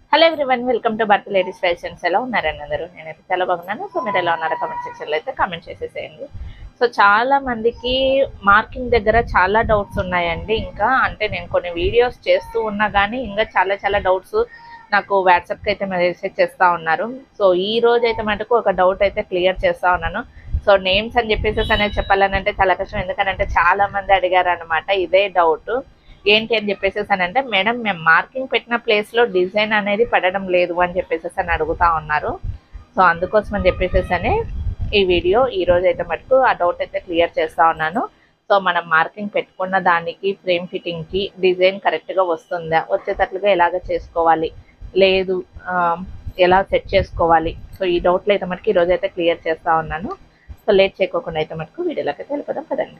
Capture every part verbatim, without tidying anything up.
Hello everyone, welcome to Bharta ladies fashions. ఎలా ఉన్నారండి అందరూ? నేనైతే చాలా బాగున్నాను. సో మీరు ఎలా ఉన్నారో కామెంట్ సెక్షన్లో అయితే కామెంట్ చేసేసేయండి. సో చాలా మందికి మార్కింగ్ దగ్గర చాలా డౌట్స్ ఉన్నాయండి. ఇంకా అంటే నేను కొన్ని వీడియోస్ చేస్తూ ఉన్నా కానీ ఇంకా చాలా చాలా డౌట్స్ నాకు వాట్సాప్కి అయితే మెసేజ్ చేస్తూ ఉన్నారు. సో ఈ రోజు అయితే మటుకు ఒక డౌట్ అయితే క్లియర్ చేస్తూ ఉన్నాను. సో నేమ్స్ అని చెప్పేసి అనేది చెప్పాలని అంటే చాలా కష్టం, ఎందుకంటే చాలా మంది అడిగారు అనమాట ఇదే డౌట్. ఏంటి అని చెప్పేసి అంటే, మేడం మేము మార్కింగ్ పెట్టిన ప్లేస్లో డిజైన్ అనేది పడడం లేదు అని చెప్పేసి అని అడుగుతా ఉన్నారు. సో అందుకోసం అని చెప్పేసి అని ఈ వీడియో ఈ రోజు అయితే మటుకు ఆ డౌట్ అయితే క్లియర్ చేస్తూ ఉన్నాను. సో మనం మార్కింగ్ పెట్టుకున్న దానికి ఫ్రేమ్ ఫిట్టింగ్కి డిజైన్ కరెక్ట్గా వస్తుందా, వచ్చేటట్లుగా ఎలాగ చేసుకోవాలి, లేదు ఎలా సెట్ చేసుకోవాలి, సో ఈ డౌట్లు అయితే మటుకు ఈరోజు అయితే క్లియర్ చేస్తూ ఉన్నాను. సో లేట్ చేయకోకుండా అయితే మటుకు వీడియోలోకి అయితే వెళ్ళిపోదాం కదండి.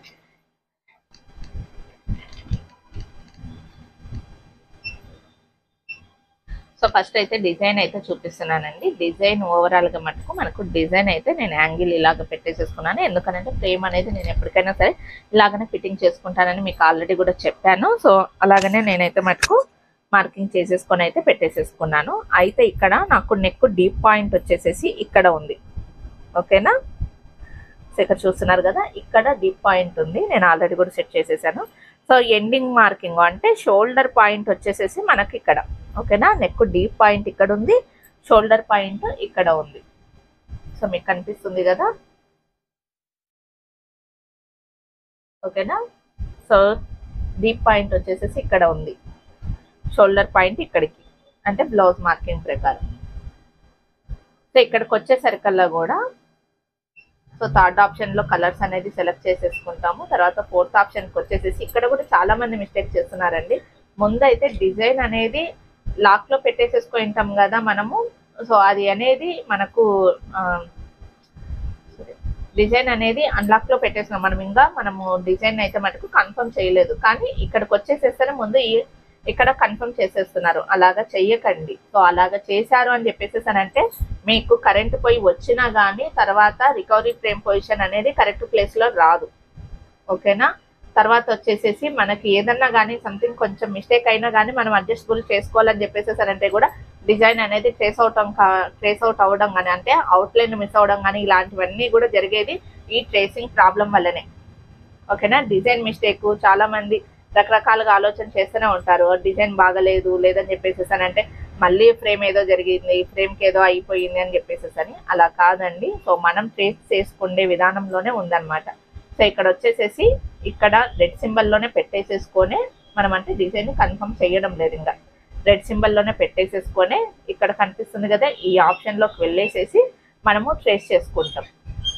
సో ఫస్ట్ అయితే డిజైన్ అయితే చూపిస్తున్నానండి. డిజైన్ ఓవరాల్గా మటుకు మనకు డిజైన్ అయితే నేను యాంగిల్ ఇలాగ పెట్టేసేసుకున్నాను. ఎందుకంటే ఫ్రేమ్ అనేది నేను ఎప్పటికైనా సరే ఇలాగనే ఫిట్టింగ్ చేసుకుంటానని మీకు ఆల్రెడీ కూడా చెప్పాను. సో అలాగనే నేనైతే మటుకు మార్కింగ్ చేసేసుకొని అయితే పెట్టేసేసుకున్నాను. అయితే ఇక్కడ నాకు నెక్ డీప్ పాయింట్ వచ్చేసేసి ఇక్కడ ఉంది, ఓకేనా? సో ఇక్కడ చూస్తున్నారు కదా, ఇక్కడ డీప్ పాయింట్ ఉంది, నేను ఆల్రెడీ కూడా సెట్ చేసేసాను. సో ఎండింగ్ మార్కింగ్ అంటే షోల్డర్ పాయింట్ వచ్చేసేసి మనకి ఇక్కడ, ఓకేనా? నెక్ డీప్ పాయింట్ ఇక్కడ ఉంది, షోల్డర్ పాయింట్ ఇక్కడ ఉంది. సో మీకు కనిపిస్తుంది కదా, ఓకేనా? సో డీప్ పాయింట్ వచ్చేసేసి ఇక్కడ ఉంది, షోల్డర్ పాయింట్ ఇక్కడికి, అంటే బ్లౌజ్ మార్కింగ్ ప్రకారం. సో ఇక్కడికి వచ్చేసరికల్లా కూడా సో థర్డ్ ఆప్షన్ లో కలర్స్ అనేది సెలెక్ట్ చేసేసుకుంటాము. తర్వాత ఫోర్త్ ఆప్షన్ కి వచ్చేసేసి ఇక్కడ కూడా చాలా మంది మిస్టేక్ చేస్తున్నారండి. ముందైతే డిజైన్ అనేది లాక్ లో పెట్టేసేసుకుంటాం కదా మనము. సో అది అనేది మనకు డిజైన్ అనేది అన్లాక్ లో పెట్టేసినాం మనం, ఇంకా మనము డిజైన్ అయితే మనకు కన్ఫర్మ్ చేయలేదు. కానీ ఇక్కడికి వచ్చేసేస్తేనే ముందు ఈ ఇక్కడ కన్ఫర్మ్ చేసేస్తున్నారు. అలాగా చెయ్యకండి. సో అలాగా చేశారు అని చెప్పేసి అంటే మీకు కరెంట్ పోయి వచ్చినా కానీ తర్వాత రికవరీ ఫ్రేమ్ పొజిషన్ అనేది కరెక్ట్ ప్లేస్లో రాదు, ఓకేనా? తర్వాత వచ్చేసేసి మనకి ఏదన్నా కానీ సంథింగ్ కొంచెం మిస్టేక్ అయినా కానీ మనం అడ్జస్టబుల్ చేసుకోవాలని చెప్పేసి అంటే కూడా డిజైన్ అనేది ట్రేస్ అవటం ట్రేస్ అవుట్ అవ్వడం కానీ, అంటే అవుట్లైన్ మిస్ అవ్వడం కానీ ఇలాంటివన్నీ కూడా జరిగేది ఈ ట్రేసింగ్ ప్రాబ్లం వల్లనే, ఓకేనా? డిజైన్ మిస్టేక్ చాలా మంది రకరకాలుగా ఆలోచన చేస్తూనే ఉంటారు. డిజైన్ బాగలేదు లేదని చెప్పేసి అంటే మళ్ళీ ఫ్రేమ్ ఏదో జరిగింది, ఫ్రేమ్కి ఏదో అయిపోయింది అని చెప్పేసి అని. అలా కాదండి. సో మనం ట్రేస్ చేసుకునే విధానంలోనే ఉందన్నమాట. సో ఇక్కడ వచ్చేసేసి ఇక్కడ రెడ్ సింబల్లోనే పెట్టేసేసుకొని మనం అంటే డిజైన్ కన్ఫర్మ్ చేయడం లేదు, ఇంకా రెడ్ సింబల్లోనే పెట్టేసేసుకొని ఇక్కడ కనిపిస్తుంది కదా ఈ ఆప్షన్లోకి వెళ్ళేసేసి మనము ట్రేస్ చేసుకుంటాం.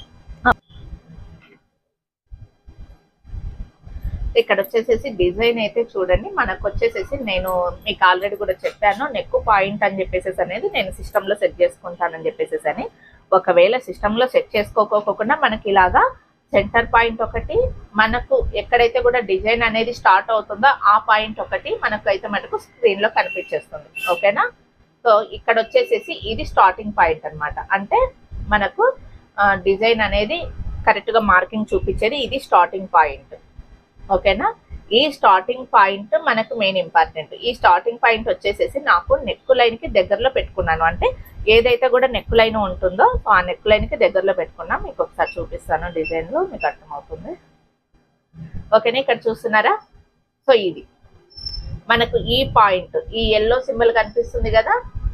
ఇక్కడ వచ్చేసేసి డిజైన్ అయితే చూడండి, మనకు వచ్చేసేసి నేను మీకు ఆల్రెడీ కూడా చెప్పాను నెక్ పాయింట్ అని చెప్పేసి అనేది నేను సిస్టంలో సెట్ చేసుకుంటానని చెప్పేసి అని. ఒకవేళ సిస్టంలో సెట్ చేసుకోకోకుండా మనకి ఇలాగా సెంటర్ పాయింట్ ఒకటి, మనకు ఎక్కడైతే కూడా డిజైన్ అనేది స్టార్ట్ అవుతుందో ఆ పాయింట్ ఒకటి మనకు అయితే మనకు స్క్రీన్ లో కనిపించేస్తుంది, ఓకేనా? సో ఇక్కడ వచ్చేసేసి ఇది స్టార్టింగ్ పాయింట్ అనమాట. అంటే మనకు డిజైన్ అనేది కరెక్ట్ గా మార్కింగ్ చూపించేది ఇది స్టార్టింగ్ పాయింట్, ఓకేనా? ఈ స్టార్టింగ్ పాయింట్ మనకు మెయిన్ ఇంపార్టెంట్. ఈ స్టార్టింగ్ పాయింట్ వచ్చేసేసి నాకు నెక్ లైన్ కి దగ్గరలో పెట్టుకున్నాను. అంటే ఏదైతే కూడా నెక్ లైన్ ఉంటుందో ఆ నెక్ లైన్ కి దగ్గరలో పెట్టుకున్నా. మీకు ఒకసారి చూపిస్తాను డిజైన్ లో, మీకు అర్థమవుతుంది, ఓకేనా? ఇక్కడ చూస్తున్నారా? సో ఇది మనకు ఈ పాయింట్, ఈ ఎల్లో సింబల్ కనిపిస్తుంది కదా,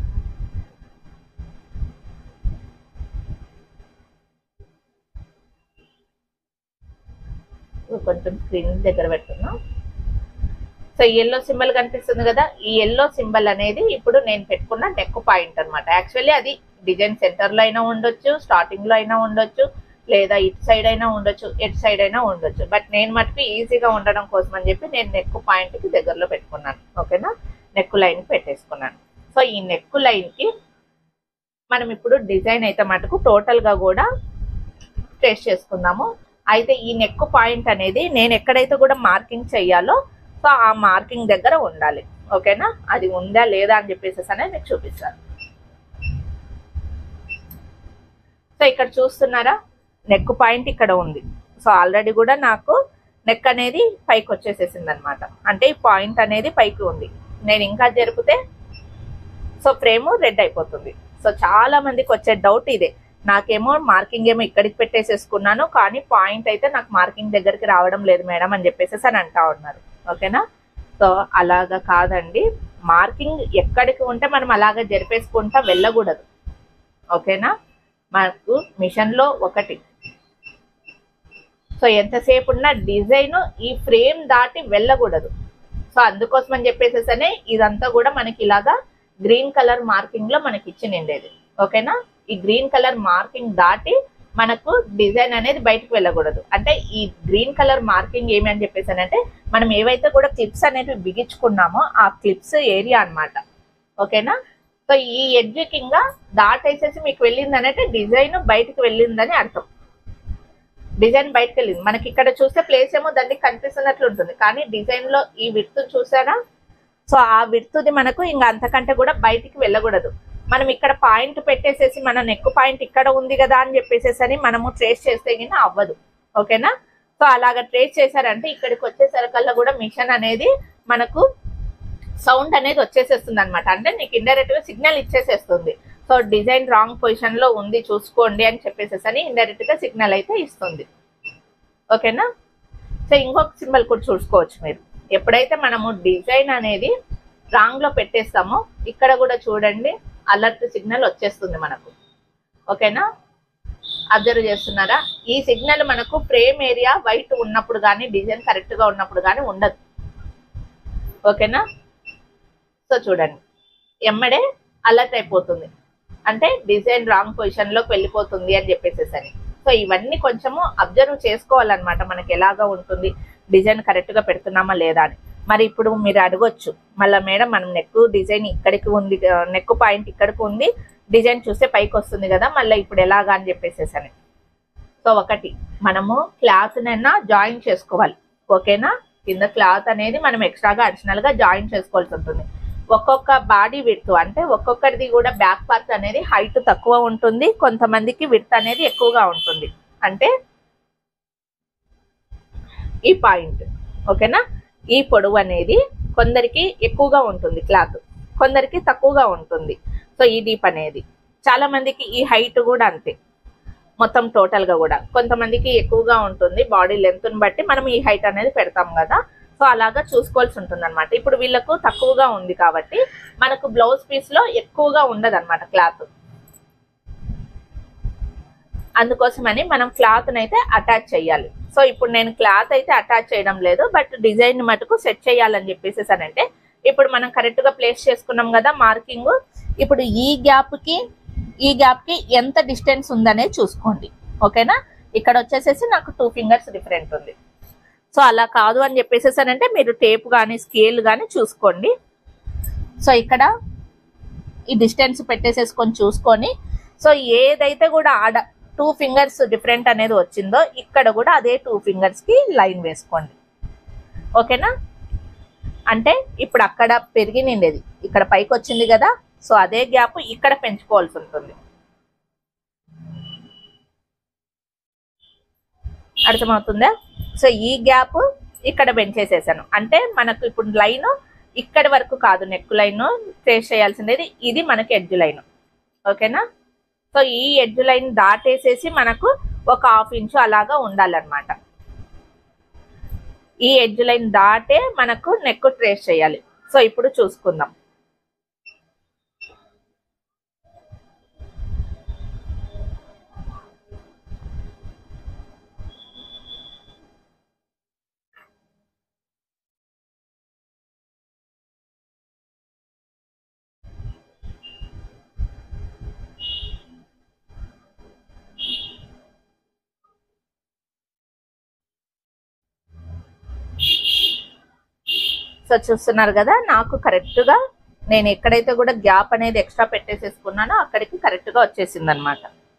కొంచెం స్క్రీన్ దగ్గర పెట్టుకున్నాం. సో ఎల్లో సింబల్ కనిపిస్తుంది కదా, ఈ ఎల్లో సింబల్ అనేది ఇప్పుడు నేను పెట్టుకున్న నెక్ పాయింట్ అనమాట. యాక్చువల్లీ అది డిజైన్ సెంటర్ లో అయినా ఉండొచ్చు, స్టార్టింగ్ లో అయినా ఉండొచ్చు, లేదా ఇటు సైడ్ అయినా ఉండొచ్చు, ఎటు సైడ్ అయినా ఉండొచ్చు. బట్ నేను మటుకు ఈజీగా ఉండడం కోసం అని చెప్పి నేను నెక్ పాయింట్ కి దగ్గరలో పెట్టుకున్నాను, ఓకేనా? నెక్ లైన్ పెట్టేసుకున్నాను. సో ఈ నెక్ లైన్ కి మనం ఇప్పుడు డిజైన్ అయితే మటుకు టోటల్ గా కూడా ట్రేస్ చేసుకుందాము. అయితే ఈ నెక్ పాయింట్ అనేది నేను ఎక్కడైతే కూడా మార్కింగ్ చెయ్యాలో సో ఆ మార్కింగ్ దగ్గర ఉండాలి, ఓకేనా? అది ఉందా లేదా అని చెప్పేసి అనేది మీకు చూపిస్తాను. సో ఇక్కడ చూస్తున్నారా, నెక్ పాయింట్ ఇక్కడ ఉంది. సో ఆల్రెడీ కూడా నాకు నెక్ అనేది పైకి వచ్చేసేసింది అనమాట. అంటే ఈ పాయింట్ అనేది పైకి ఉంది. నేను ఇంకా జరిపితే సో ఫ్రేమ్ రెడ్ అయిపోతుంది. సో చాలా మందికి వచ్చే డౌట్ ఇదే, నాకేమో మార్కింగ్ ఏమో ఇక్కడికి పెట్టేసేసుకున్నాను కానీ పాయింట్ అయితే నాకు మార్కింగ్ దగ్గరికి రావడం లేదు మేడం అని చెప్పేసి అని అంటా ఉన్నారు. ఓకేనా, సో అలాగా కాదండి, మార్కింగ్ ఎక్కడికి ఉంటే మనం అలాగా జరిపేసుకుంటా వెళ్ళకూడదు. ఓకేనా, మనకు మిషన్లో ఒకటి, సో ఎంతసేపు ఉన్న డిజైన్ ఈ ఫ్రేమ్ దాటి వెళ్ళకూడదు. సో అందుకోసం అని చెప్పేసేసనే ఇదంతా కూడా మనకి ఇలాగా గ్రీన్ కలర్ మార్కింగ్ లో మనకి ఇచ్చి నిండేది. ఓకేనా, ఈ గ్రీన్ కలర్ మార్కింగ్ దాటి మనకు డిజైన్ అనేది బయటకు వెళ్ళకూడదు. అంటే ఈ గ్రీన్ కలర్ మార్కింగ్ ఏమి అని చెప్పేసానంటే మనం ఏవైతే కూడా క్లిప్స్ అనేవి బిగించుకున్నామో ఆ క్లిప్స్ ఏరియా అన్నమాట. ఓకేనా, సో ఈ ఎడ్జ్ కింద దాటేసేసి మీకు వెళ్ళింది అంటే డిజైన్ బయటకు వెళ్ళిందని అర్థం. డిజైన్ బయటకు వెళ్ళింది. మనకి ఇక్కడ చూస్తే ప్లేస్ ఏమో దానికి కనిపిస్తున్నట్లు ఉంటుంది కానీ డిజైన్ లో ఈ విడ్త్ చూసారా, సో ఆ విడ్త్ది మనకు ఇంకా అంతకంటే కూడా బయటికి వెళ్ళకూడదు. మనం ఇక్కడ పాయింట్ పెట్టేసేసి మన నెక్ పాయింట్ ఇక్కడ ఉంది కదా అని చెప్పేసేసి మనము ట్రేస్ చేస్తే గిన అవ్వదు. ఓకేనా, సో అలాగా ట్రేస్ చేశారంటే ఇక్కడికి వచ్చేసరికల్లా కూడా మిషన్ అనేది మనకు సౌండ్ అనేది వచ్చేసేస్తుంది అనమాట. అంటే నీకు ఇండైరెక్ట్ గా సిగ్నల్ ఇచ్చేసేస్తుంది. సో డిజైన్ రాంగ్ పొజిషన్ లో ఉంది చూసుకోండి అని చెప్పేసేసి ఇండైరెక్ట్ గా సిగ్నల్ అయితే ఇస్తుంది. ఓకేనా, సో ఇంకొక సింబల్ కూడా చూసుకోవచ్చు మీరు. ఎప్పుడైతే మనము డిజైన్ అనేది రాంగ్ లో పెట్టేస్తామో ఇక్కడ కూడా చూడండి అలర్ట్ సిగ్నల్ వచ్చేస్తుంది మనకు. ఓకేనా, అబ్జర్వ్ చేస్తున్నారా, ఈ సిగ్నల్ మనకు ఫ్రేమ్ ఏరియా వైట్ ఉన్నప్పుడు కానీ డిజైన్ కరెక్ట్ గా ఉన్నప్పుడు కానీ ఉండదు. ఓకేనా, సో చూడండి ఎమ్మడే అలర్ట్ అయిపోతుంది, అంటే డిజైన్ రాంగ్ పొజిషన్ లోకి వెళ్ళిపోతుంది అని చెప్పేసేసరి. సో ఇవన్నీ కొంచెము అబ్జర్వ్ చేసుకోవాలన్నమాట, మనకి ఎలాగా ఉంటుంది, డిజైన్ కరెక్ట్ గా పెడుతున్నామా లేదా అని. మరి ఇప్పుడు మీరు అడగొచ్చు మళ్ళీ మేడం మనం నెక్ డిజైన్ ఇక్కడికి ఉంది, నెక్ పాయింట్ ఇక్కడికి ఉంది, డిజైన్ చూస్తే పైకి వస్తుంది కదా మళ్ళీ ఇప్పుడు ఎలాగా అని చెప్పేసేసని. సో ఒకటి మనము క్లాత్ నైనా జాయిన్ చేసుకోవాలి. ఓకేనా, కింద క్లాత్ అనేది మనం ఎక్స్ట్రాగా అడిషనల్ గా జాయిన్ చేసుకోవాల్సి ఉంటుంది. ఒక్కొక్క బాడీ విడ్త్ అంటే ఒక్కొక్కరిది కూడా బ్యాక్ పార్ట్ అనేది హైట్ తక్కువ ఉంటుంది, కొంతమందికి విడ్త్ అనేది ఎక్కువగా ఉంటుంది. అంటే ఈ పాయింట్ ఓకేనా, ఈ పొడవు అనేది కొందరికి ఎక్కువగా ఉంటుంది క్లాత్, కొందరికి తక్కువగా ఉంటుంది. సో ఈ డీప్ అనేది చాలా మందికి ఈ హైట్ కూడా అంతే, మొత్తం టోటల్ గా కూడా కొంతమందికి ఎక్కువగా ఉంటుంది బాడీ లెంత్ ని బట్టి మనం ఈ హైట్ అనేది పెడతాం కదా. సో అలాగా చూసుకోవాల్సి ఉంటుంది అనమాట. ఇప్పుడు వీళ్ళకు తక్కువగా ఉంది కాబట్టి మనకు బ్లౌజ్ పీస్ లో ఎక్కువగా ఉండదు అనమాట క్లాత్, అందుకోసమని మనం క్లాత్ అయితే అటాచ్ చేయాలి. సో ఇప్పుడు నేను క్లాత్ అయితే అటాచ్ చేయడం లేదు, బట్ డిజైన్ మటుకు సెట్ చేయాలని చెప్పేసేసానంటే ఇప్పుడు మనం కరెక్ట్ గా ప్లేస్ చేసుకున్నాం కదా మార్కింగ్. ఇప్పుడు ఈ గ్యాప్ కి ఈ గ్యాప్ కి ఎంత డిస్టెన్స్ ఉందనేది చూసుకోండి. ఓకేనా, ఇక్కడ వచ్చేసేసి నాకు టూ ఫింగర్స్ డిఫరెంట్ ఉంది. సో అలా కాదు అని చెప్పేసేసానంటే మీరు టేప్ కానీ స్కేల్ కానీ చూసుకోండి. సో ఇక్కడ ఈ డిస్టెన్స్ పెట్టేసేసుకొని చూసుకొని, సో ఏదైతే కూడా ఆడ టూ ఫింగర్స్ డిఫరెంట్ అనేది వచ్చిందో ఇక్కడ కూడా అదే టూ ఫింగర్స్ కి లైన్ వేసుకోండి. ఓకేనా, అంటే ఇప్పుడు అక్కడ పెరిగి నిండేది ఇక్కడ పైకి వచ్చింది కదా, సో అదే గ్యాప్ ఇక్కడ పెంచుకోవాల్సి ఉంటుంది. అర్థమవుతుందా? సో ఈ గ్యాప్ ఇక్కడ పెంచేసేసాను, అంటే మనకు ఇప్పుడు లైన్ ఇక్కడ వరకు కాదు, నెక్ లైన్ ట్రేస్ చేయాల్సింది ఇది మనకి ఎడ్జ్ లైన్. ఓకేనా, సో ఈ ఎడ్జ్ లైన్ దాటేసేసి మనకు ఒక హాఫ్ ఇంచు అలాగా ఉండాలన్నమాట. ఈ ఎడ్జ్ లైన్ దాటే మనకు నెక్ ట్రేస్ చేయాలి. సో ఇప్పుడు చూసుకుందాం. సో చూస్తున్నారు కదా, నాకు కరెక్ట్ గా నేను ఎక్కడైతే కూడా గ్యాప్ అనేది ఎక్స్ట్రా పెట్టేసేసుకున్నానో అక్కడికి కరెక్ట్ గా వచ్చేసింది అనమాట.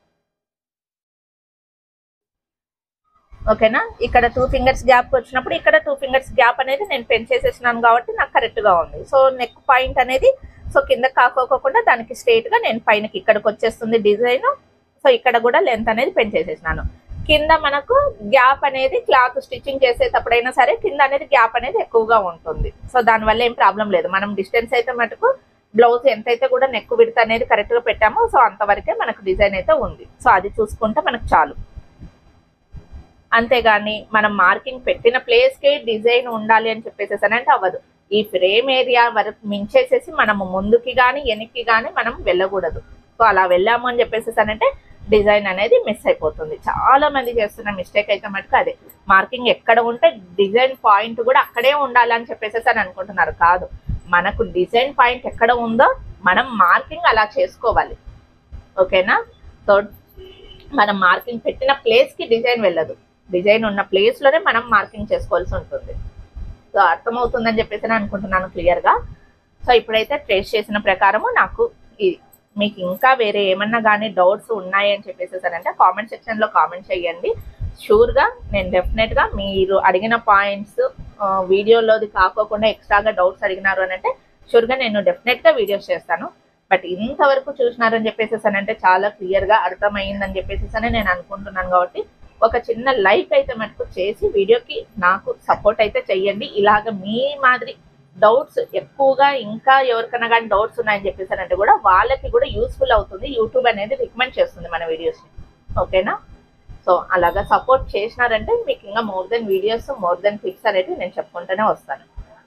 ఓకేనా, ఇక్కడ టూ ఫింగర్స్ గ్యాప్ వచ్చినప్పుడు ఇక్కడ టూ ఫింగర్స్ గ్యాప్ అనేది నేను పెంచేసేసినాను కాబట్టి నాకు కరెక్ట్ గా ఉంది. సో నెక్ పాయింట్ అనేది సో కింద కాకోకుండా దానికి స్ట్రైట్ గా నేను పైనకి ఇక్కడికి వచ్చేస్తుంది డిజైన్. సో ఇక్కడ కూడా లెంత్ అనేది పెంచేసేసినాను. కింద మనకు గ్యాప్ అనేది క్లాత్ స్టిచ్చింగ్ చేసేటప్పుడైనా సరే కింద అనేది గ్యాప్ అనేది ఎక్కువగా ఉంటుంది. సో దానివల్ల ఏం ప్రాబ్లం లేదు. మనం డిస్టెన్స్ అయితే మటుకు బ్లౌజ్ ఎంతైతే కూడా నెక్ విడ్త్ అనేది కరెక్ట్ గా పెట్టామో సో అంతవరకే మనకు డిజైన్ అయితే ఉంది. సో అది చూసుకుంటే మనకు చాలు. అంతేగాని మనం మార్కింగ్ పెట్టిన ప్లేస్ కి డిజైన్ ఉండాలి అని చెప్పేసేసానంటే అవ్వదు. ఈ ఫ్రేమ్ ఏరియా వరకు మించేసేసి మనము ముందుకి గాని వెనక్కి గాని మనం వెళ్ళకూడదు. సో అలా వెళ్ళాము అని చెప్పేసేసానంటే డిజైన్ అనేది మిస్ అయిపోతుంది. చాలా మంది చేస్తున్న మిస్టేక్ అయితే మటుకు అదే, మార్కింగ్ ఎక్కడ ఉంటే డిజైన్ పాయింట్ కూడా అక్కడే ఉండాలి అని చెప్పేసేసి అని అనుకుంటున్నారు. కాదు, మనకు డిజైన్ పాయింట్ ఎక్కడ ఉందో మనం మార్కింగ్ అలా చేసుకోవాలి. ఓకేనా? సో మనం మార్కింగ్ పెట్టిన ప్లేస్ కి డిజైన్ వెళ్ళదు, డిజైన్ ఉన్న ప్లేస్ లోనే మనం మార్కింగ్ చేసుకోవాల్సి ఉంటుంది. సో అర్థమవుతుందని చెప్పేసి అనుకుంటున్నాను క్లియర్ గా. సో ఇప్పుడైతే ట్రేస్ చేసిన ప్రకారము నాకు ఇది. మీకు ఇంకా వేరే ఏమన్నా కానీ డౌట్స్ ఉన్నాయి అని చెప్పేసేసానంటే కామెంట్ సెక్షన్ లో కామెంట్ చేయండి. షూర్ గా నేను డెఫినెట్ గా మీరు అడిగిన పాయింట్స్ వీడియోలోది కాకోకుండా ఎక్స్ట్రాగా డౌట్స్ అడిగినారు అని అంటే షూర్ గా నేను డెఫినెట్ గా వీడియోస్ చేస్తాను. బట్ ఇంతవరకు చూసినారని చెప్పేసేసానంటే చాలా క్లియర్ గా అర్థమైందని చెప్పేసేసని నేను అనుకుంటున్నాను. కాబట్టి ఒక చిన్న లైక్ అయితే మటుకు చేసి వీడియోకి నాకు సపోర్ట్ అయితే చెయ్యండి. ఇలాగ మీ మాదిరి డౌట్స్ ఎక్కువగా ఇంకా ఎవరికైనా కానీ డౌట్స్ ఉన్నాయని చెప్పేసానంటే కూడా వాళ్ళకి కూడా యూస్ఫుల్ అవుతుంది. యూట్యూబ్ అనేది రికమెండ్ చేస్తుంది మన వీడియోస్ని. ఓకేనా? సో అలాగా సపోర్ట్ చేసినారంటే మీకు ఇంకా more than videos more than tips అనేవి నేను చెప్పుకుంటూనే వస్తాను.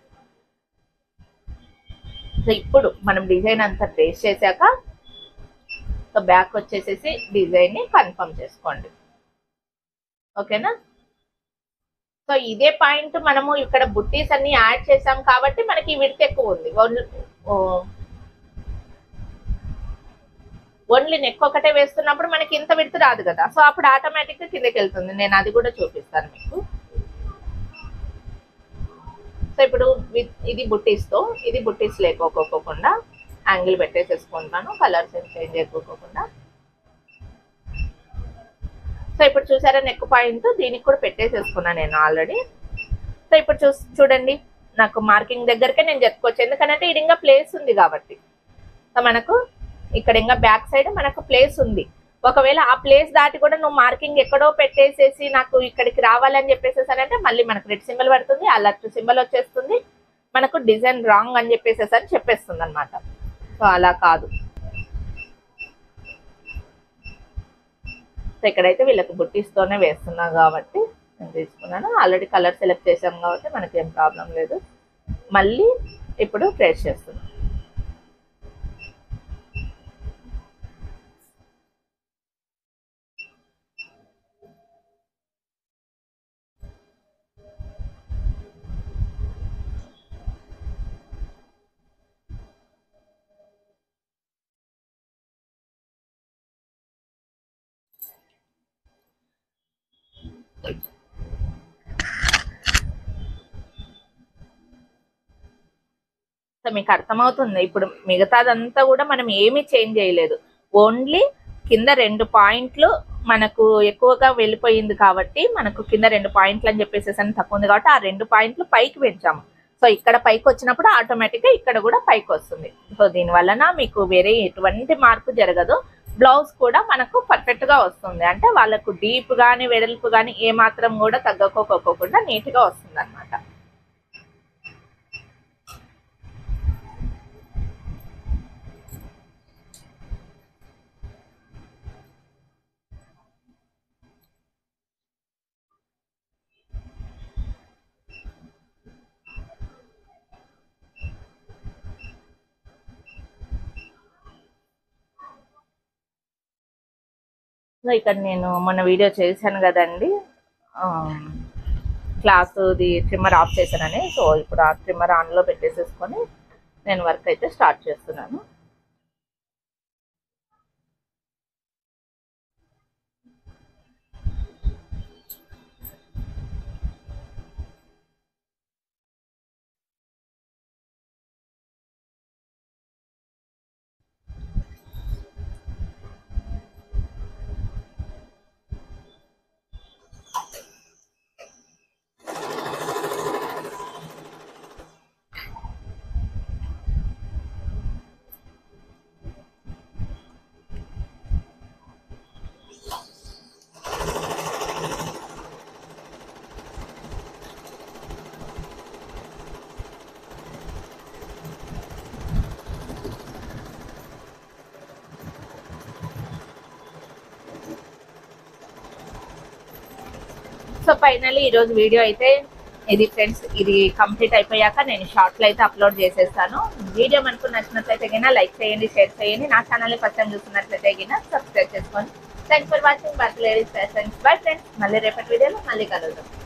సో ఇప్పుడు మనం డిజైన్ అంతా ట్రేస్ చేశాక సో బ్యాక్ వచ్చేసేసి డిజైన్ని కన్ఫర్మ్ చేసుకోండి. ఓకేనా? సో ఇదే పాయింట్ మనము ఇక్కడ బుట్టీస్ అన్ని యాడ్ చేసాం కాబట్టి మనకి విడ్త్ ఎక్కువ ఉంది. ఓన్లీ నెక్ ఒకటే వేస్తున్నప్పుడు మనకి ఇంత విడ్త్ రాదు కదా. సో అప్పుడు ఆటోమేటిక్ గా కిందకి వెళ్తుంది. నేను అది కూడా చూపిస్తాను మీకు. సో ఇప్పుడు ఇది బుట్టీస్ తో, ఇది బుట్టీస్ లేకోకోకుండా యాంగిల్ పెట్టేసేసుకుంటాను, కలర్స్ ఏం చేంజ్ అయిపోకోకుండా. సో ఇప్పుడు చూసారా నెక్ పాయింట్, దీనికి కూడా పెట్టేసేసుకున్నాను నేను ఆల్రెడీ. సో ఇప్పుడు చూ చూడండి నాకు మార్కింగ్ దగ్గరకే నేను చెప్పుకోవచ్చు, ఎందుకంటే ఇది ఇంకా ప్లేస్ ఉంది కాబట్టి. సో మనకు ఇక్కడ ఇంకా బ్యాక్ సైడ్ మనకు ప్లేస్ ఉంది. ఒకవేళ ఆ ప్లేస్ దాటి కూడా నువ్వు మార్కింగ్ ఎక్కడో పెట్టేసేసి నాకు ఇక్కడికి రావాలని చెప్పేసేసానంటే మళ్ళీ మనకు రెడ్ సింబల్ పడుతుంది, అలర్ట్ సింబల్ వచ్చేస్తుంది, మనకు డిజైన్ రాంగ్ అని చెప్పేసేసి అని చెప్పేస్తుంది అనమాట. సో అలా కాదు. సో ఇక్కడైతే వీళ్ళకి బుట్టీస్తోనే వేస్తున్నా కాబట్టి నేను తీసుకున్నాను. ఆల్రెడీ కలర్ సెలెక్ట్ చేసాం కాబట్టి మనకి ఏం ప్రాబ్లం లేదు. మళ్ళీ ఇప్పుడు ట్రేస్ చేస్తున్నాను. సో మీకు అర్థమవుతుంది. ఇప్పుడు మిగతాదంతా కూడా మనం ఏమీ చేంజ్ చేయలేదు. ఓన్లీ కింద రెండు పాయింట్లు మనకు ఎక్కువగా వెళ్ళిపోయింది కాబట్టి మనకు కింద రెండు పాయింట్లు అని చెప్పేసి అని తక్కువ ఉంది కాబట్టి ఆ రెండు పాయింట్లు పైకి పెంచాము. సో ఇక్కడ పైకి వచ్చినప్పుడు ఆటోమేటిక్ గా ఇక్కడ కూడా పైకి వస్తుంది. సో దీని వలన మీకు వేరే ఎటువంటి మార్పు జరగదు. బ్లౌజ్ కూడా మనకు పర్ఫెక్ట్ గా వస్తుంది. అంటే వాళ్ళకు డీప్ గానీ వెడల్పు గానీ ఏ మాత్రం కూడా తగ్గకోకోకుండా నీట్ గా వస్తుంది అనమాట. సో ఇక్కడ నేను మొన్న వీడియో చేశాను కదండి, క్లాత్ది ట్రిమ్మర్ ఆఫ్ చేశానని. సో ఇప్పుడు ఆ ట్రిమ్మర్ ఆన్లో పెట్టేసేసుకొని నేను వర్క్ అయితే స్టార్ట్ చేస్తున్నాను. సో ఫైనల్లీ ఈరోజు వీడియో అయితే ఇది ఫ్రెండ్స్. ఇది కంప్లీట్ అయిపోయాక నేను షార్ట్లో అయితే అప్లోడ్ చేసేస్తాను. వీడియో మనకు నచ్చినట్లయితే గిన లైక్ చేయండి, షేర్ చేయండి. నా ఛానల్ని ఫస్ట్ టైం చూస్తున్నట్లయితే గిన సబ్స్క్రైబ్ చేసుకోండి. Thanks for watching. Bye ladies friends. Bye friends. మళ్ళీ రేపటి వీడియోలో మళ్ళీ కలుద్దాం.